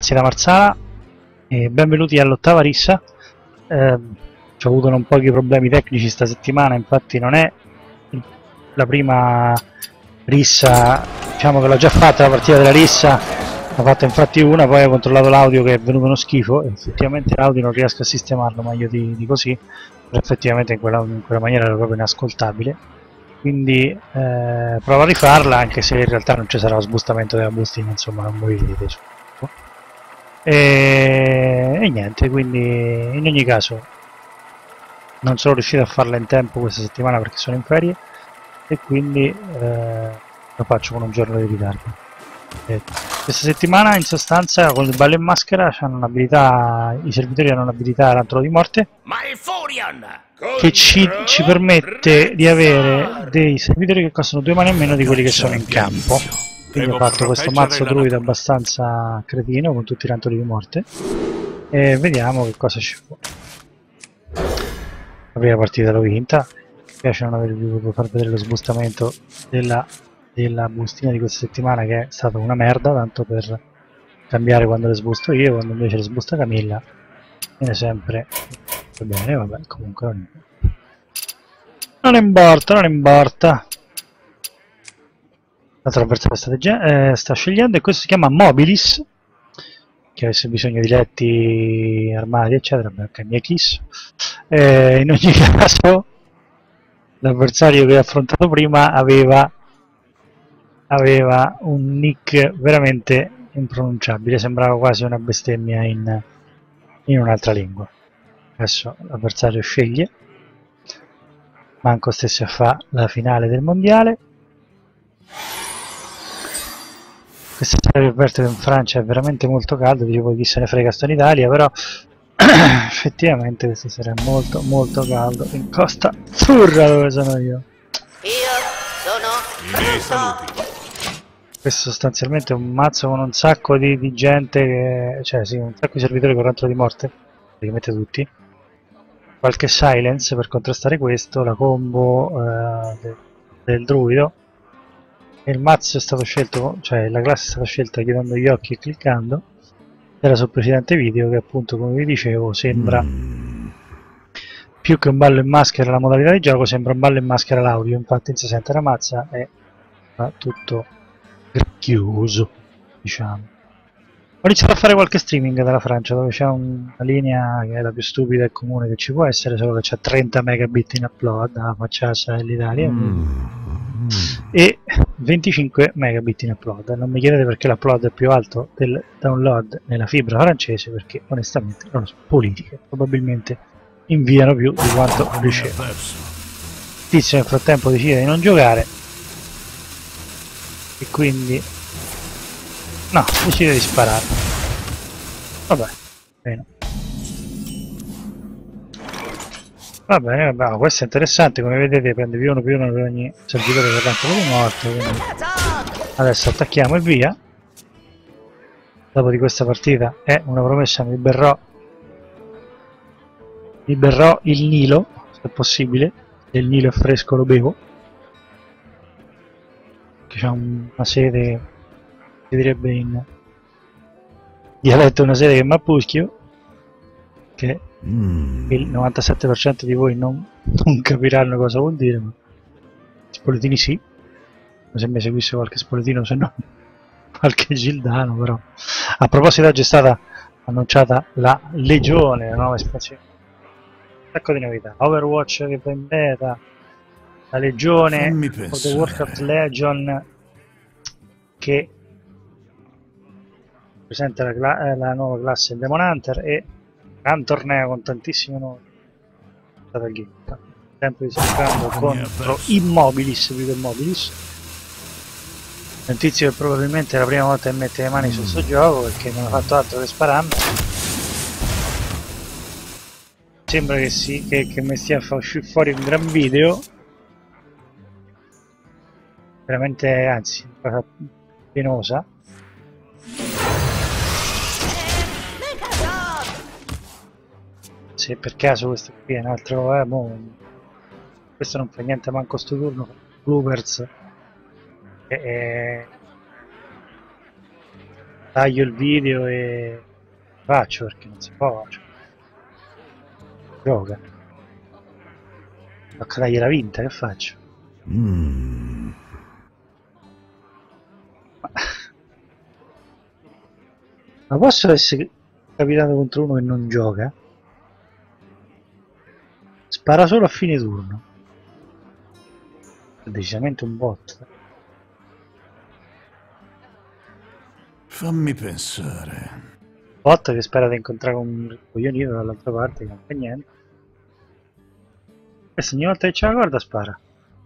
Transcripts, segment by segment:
ragazzi da Marsala e benvenuti all'ottava rissa. Ci ho avuto un pochi problemi tecnici sta settimana, infatti non è la prima rissa, diciamo che l'ho già fatta la partita della rissa, ho fatto infatti una, poi ho controllato l'audio che è venuto uno schifo e effettivamente l'audio non riesco a sistemarlo meglio di così, però effettivamente in quella maniera era proprio inascoltabile. Quindi provo a rifarla, anche se in realtà non ci sarà lo sbustamento della bustina, insomma non voi vedete su. E niente, quindi in ogni caso non sono riuscito a farla in tempo questa settimana perché sono in ferie e quindi lo faccio con un giorno di ritardo. Questa settimana in sostanza con il ballo in maschera hanno un'abilità, i servitori hanno un'abilità rantolo di morte che ci permette di avere dei servitori che costano 2 mani in meno di quelli che sono in campo. Quindi ho fatto questo mazzo druido abbastanza cretino con tutti i rantoli di morte e vediamo che cosa ci può. La prima partita l'ho vinta, mi piace non aver voluto far vedere lo sbustamento della bustina di questa settimana, che è stata una merda, tanto per cambiare quando le sbusto io, quando invece le sbusta Camilla viene sempre bene. Vabbè, comunque non importa. L'altra avversario sta scegliendo, e questo si chiama Mobilis, che avesse bisogno di letti, armadi eccetera, perché mia kiss. In ogni caso l'avversario che ho affrontato prima aveva un nick veramente impronunciabile, sembrava quasi una bestemmia in un'altra lingua. Adesso l'avversario sceglie, manco stessi a fare la finale del mondiale. Questa serie avverte che in Francia è veramente molto caldo, dicevo chi se ne frega, sto in Italia, però effettivamente questa sera è molto caldo in Costa Azzurra, dove sono io. Questo sostanzialmente è un mazzo con un sacco di gente, cioè sì, un sacco di servitori con rantolo di morte, praticamente tutti. Qualche silence per contrastare questo, la combo del druido. E il mazzo è stato scelto, cioè la classe è stata scelta chiudendo gli occhi e cliccando. Era sul precedente video, che appunto, come vi dicevo, sembra più che un ballo in maschera la modalità di gioco, sembra un ballo in maschera l'audio, infatti si sente la mazza e va tutto chiuso, diciamo. Ho iniziato a fare qualche streaming dalla Francia, dove c'è una linea che è la più stupida e comune che ci può essere, solo che c'è 30 megabit in upload, la facciaccia dell'Italia, e 25 megabit in upload. Non mi chiedete perché l'upload è più alto del download nella fibra francese, perché onestamente non lo so, politiche, probabilmente inviano più di quanto ricevono. Tizio nel frattempo decide di non giocare e quindi no, decide di sparare. Vabbè, bene. Va bene, vabbè, questo è interessante, come vedete prende più uno per ogni servitore per l'altro di morte, quindi adesso attacchiamo e via. Dopo di questa partita è una promessa, mi berrò il Nilo, se possibile, se il Nilo è fresco lo bevo, che c'è una sede, si direbbe in dialetto una sede che è Mapuschio, che il 97% di voi non capiranno cosa vuol dire, ma spoletini sì, se mi seguisse qualche spoletino, se no qualche gildano. Però a proposito, oggi è stata annunciata la Legione, la nuova espansione, un sacco di novità, Overwatch che va in beta, la Legione of the Warcraft Legion, che presenta la nuova classe Demon Hunter, e un torneo con tantissimi nuovi sempre giocando contro Immobilis più che Mobilis, un tizio che probabilmente è la prima volta che mette le mani su questo gioco, perché non ha fatto altro che spararmi. Sembra che che mi stia a far uscire fuori un gran video, veramente, anzi, penosa. Se per caso questo qui è un altro, questo non fa niente manco sto turno, bloopers, taglio il video e faccio perché non si può, cioè. Gioca. Tocca dargli la vinta, che faccio? Ma posso essere capitato contro uno che non gioca? Spara solo a fine turno. È decisamente un bot. Fammi pensare. Bot che spera di incontrare un coglionino dall'altra parte che non fa niente. Questo ogni volta che c'è la corda spara.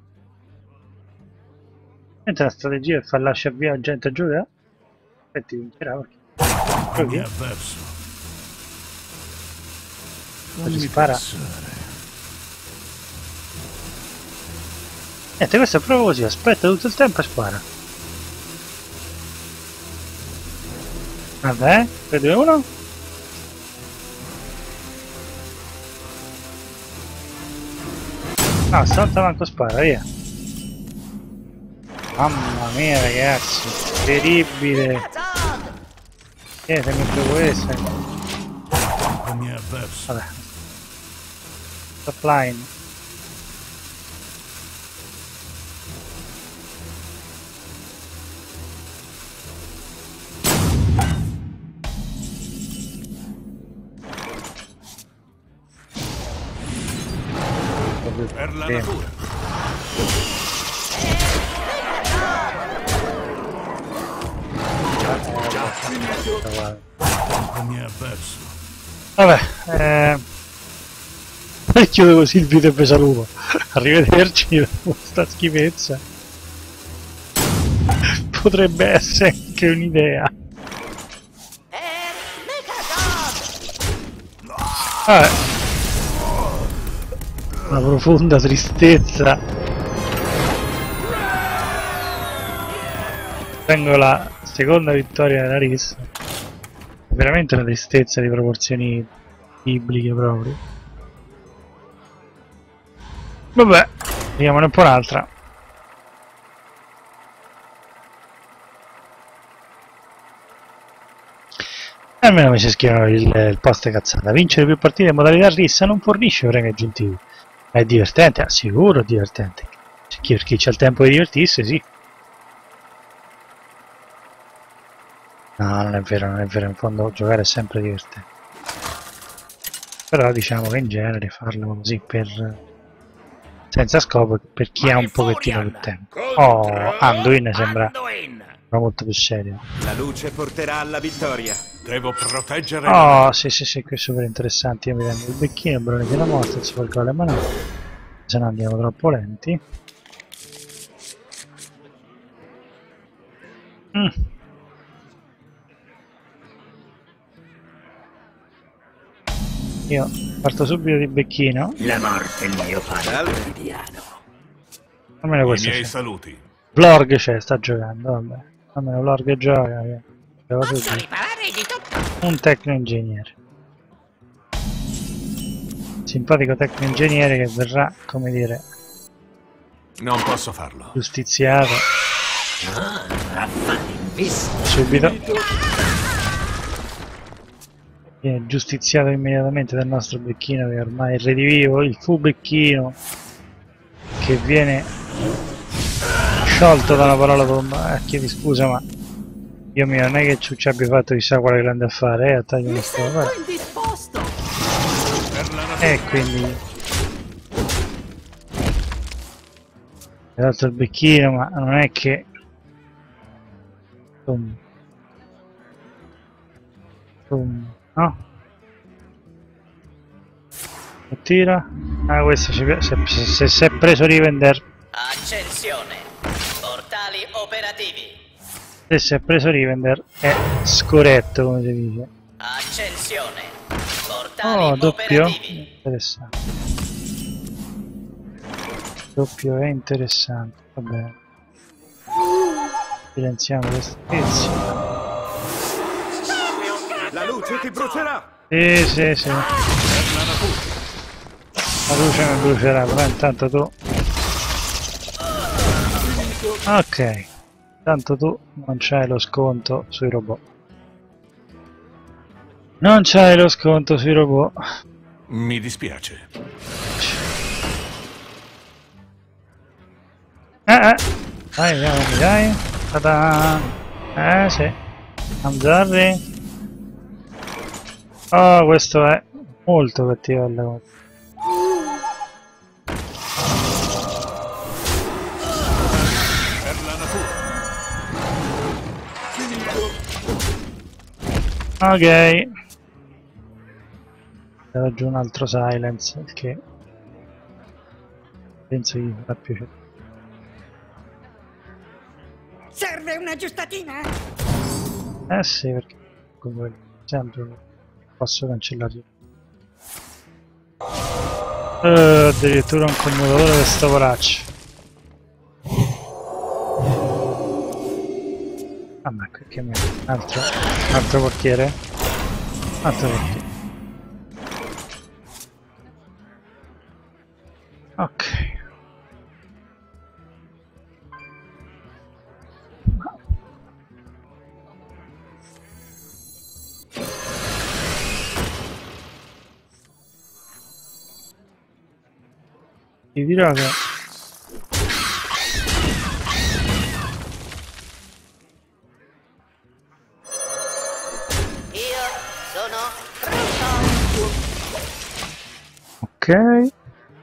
Mentre la strategia è far lasciare via la gente a giocare. E ti vincerà perché Mi ha perso. Fammi spara. Niente, questo è proprio così, aspetta tutto il tempo e spara. Vabbè, 3, 2, 1. No, stavolta manco spara, via. Mamma mia ragazzi, incredibile. Se mi trovo questa. Mi ha perso. Vabbè. Top line. Per la natura. Mi ha perso. Vabbè, chiudo così il video e vi saluto. Arrivederci dopo sta schifezza. Potrebbe essere anche un'idea. Vabbè. Una profonda tristezza. Vengo la seconda vittoria della RIS. Veramente una tristezza di proporzioni bibliche proprio. Vabbè, vediamone un po' un'altra. Almeno mi si scrivono il post cazzata. Vincere più partite in modalità rissa non fornisce premi aggiuntivi. Ma è divertente? Sicuro è divertente. Per chi c'ha il tempo di divertirsi, sì. No, non è vero, in fondo giocare è sempre divertente. Però diciamo che in genere farlo così senza scopo per chi ha un pochettino più tempo. Oh, Anduin sembra molto più serio. La luce porterà alla vittoria. Devo proteggere. Oh, sì, qui è super interessante. Io mi tengo il becchino, il brone della morte, si fa il gol a mano. Se no andiamo troppo lenti. Io parto subito di becchino. La morte è il mio padre quotidiano. Almeno I questo miei c'è. saluti. Vlog c'è, sta giocando, vabbè. Almeno Vlog gioca. Posso riparare di tutto. Un tecno ingegnere. Simpatico tecno ingegnere che verrà, come dire, Non posso farlo. giustiziato Affari visto. subito. Viene giustiziato immediatamente dal nostro becchino che ormai è redivivo, il fu becchino che viene sciolto da una parola tomba. Chiedi scusa, ma io mio non è che ci abbia fatto chissà quale grande affare, a taglio una storia. Indisposto. Per la natura. E quindi hai dato il becchino, ma non è che no? E tira. Ah, questo ci piace. Se si è preso Rivender. Accensione. Portali operativi. Se si è preso Rivender è scorretto, come si dice. Accensione. Portali Oh, doppio? operativi. Interessante. Doppio è interessante, va bene. Silenziamo questi pezzi. La luce ti brucerà. Sì. La luce mi brucerà, però intanto tu. Ok. Intanto tu non c'hai lo sconto sui robot. Non c'hai lo sconto sui robot. Mi dispiace. Dai, andiamo, dai. Ta-da! Sì. Mangiarli. Oh, questo è molto cattivo alla cosa. Per la natura. Ok. Devo giù un altro silence che penso gli farà piacere. Serve una giustatina? Sì, perché come sempre posso cancellare. Addirittura un commutatore di sto poraccio. Ah, ma che me? Altro portiere? Altro portiere. Ok. Ti dirò che Io sono pronto. ok.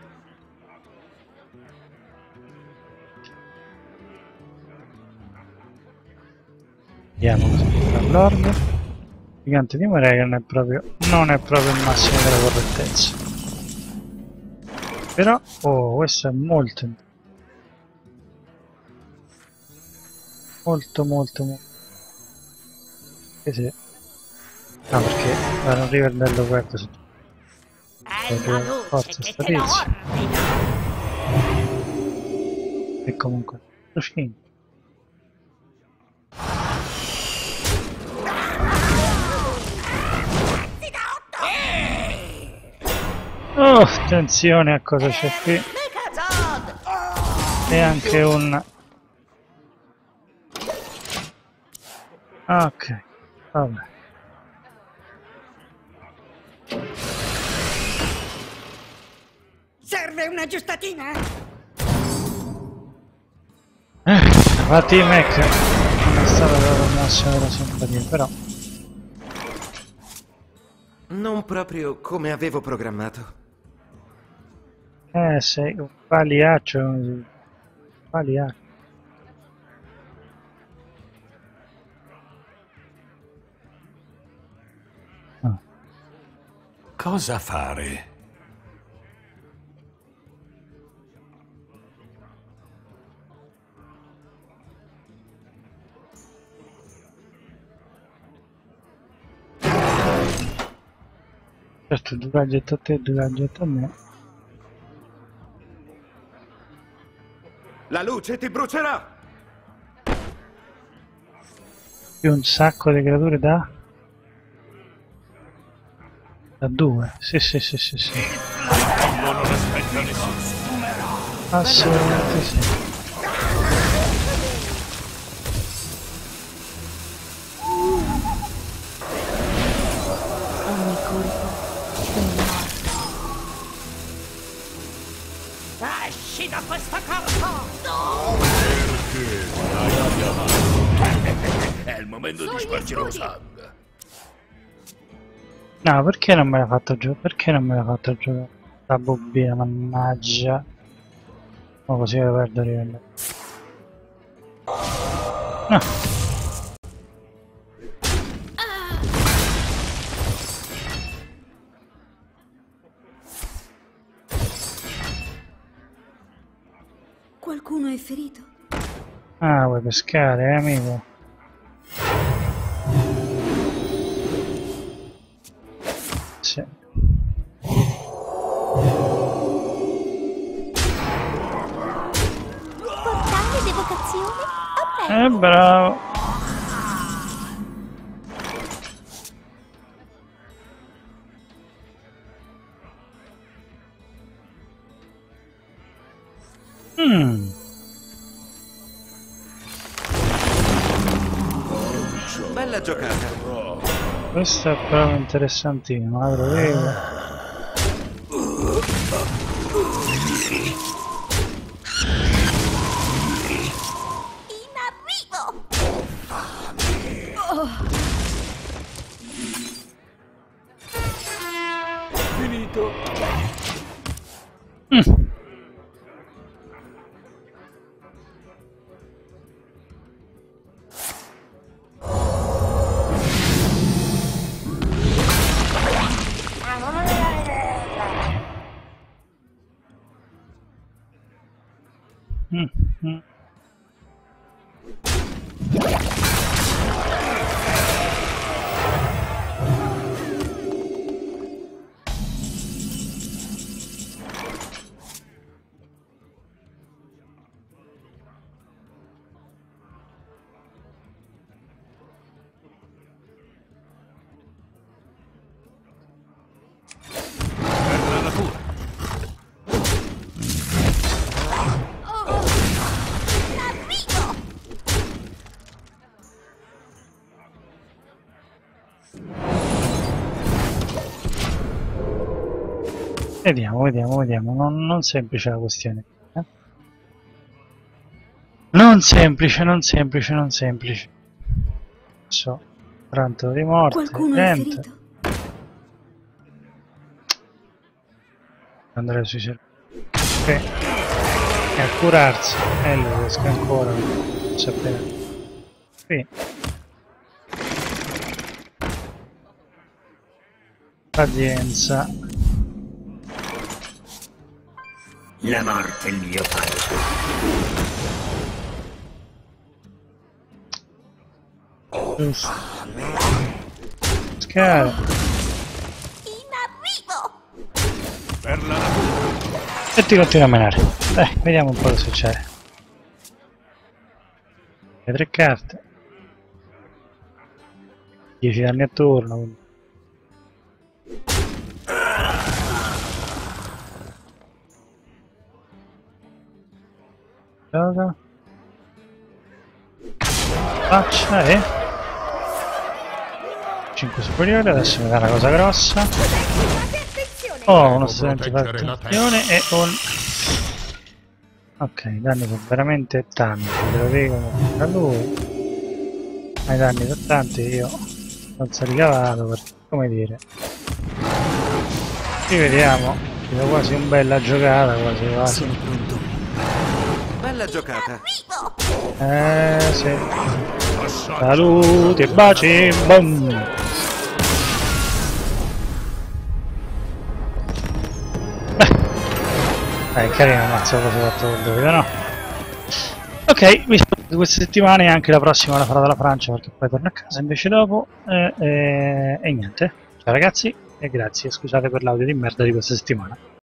Vediamo cosa fa Lord. Il gigante di marea non è proprio il massimo della correttezza. Però, oh, questo è molto che sì. No, perché non arriva il bello guarda su È la luce che te lo ordina. e comunque lo finito. Oh, attenzione a cosa c'è qui. Megazord! E anche un... Ok, vabbè. Serve una giustatina? La Team Hack non è stata proprio il massimo della simpatia, però... Non proprio come avevo programmato. sei un pagliaccio, un pagliaccio. Ah. Cosa fare? Certo, due gadget a te, due gadget a me. La luce ti brucerà! Più un sacco di creature da due. Sì. Non aspetta nessuno. Assolutamente sì. Ogni colpo è un morto. Esci da questa carta! È il momento di spargere lo sangue. No, perché non me l'ha fatto giocare? Perché non me l'ha fatto giocare? La bobina, mannaggia. Ma così lo perdo livello. No. Qualcuno è ferito? Ah, vuoi pescare, amico? Sì. Portale d'evocazione? Ok. Bravo. Bella giocata. Questo è proprio interessantino, ma lo vedo. In arrivo! Finito. Per la natura. In arrivo! Vediamo. Non semplice la questione. Non semplice. So, tanto di morte, Qualcuno è gente. ferito? Andare sui server. E a curarsi. E lo riesco ancora. Non sapere. Qui. Pazienza. La morte è il mio padre. Giusto. Scala. In arrivo! Per la natura. E ti continua a menare. Dai, vediamo un po' cosa succede. Le 3 carte. 10 danni a turno. Quindi. Cosa? Faccia e 5 superiore, adesso mi dà una cosa grossa. Fate attenzione! Oh, uno Devo studente di proteggere la attenzione e un... Ok, i danni sono veramente tanti, ve lo dico da lui. Ma i danni sono tanti, io non sono ricavato perché, come dire... Rivediamo, ci do quasi un bella giocata, quasi. Sono pronto. Bella giocata. Sì. Passaggio. Saluti e baci, boom! Dai, carino il mazzo cosa ho fatto col dovito, no? Ok, vi saluto queste settimane e anche la prossima la farò dalla Francia perché poi torno a casa invece dopo. E niente. Ciao ragazzi e grazie, scusate per l'audio di merda di questa settimana.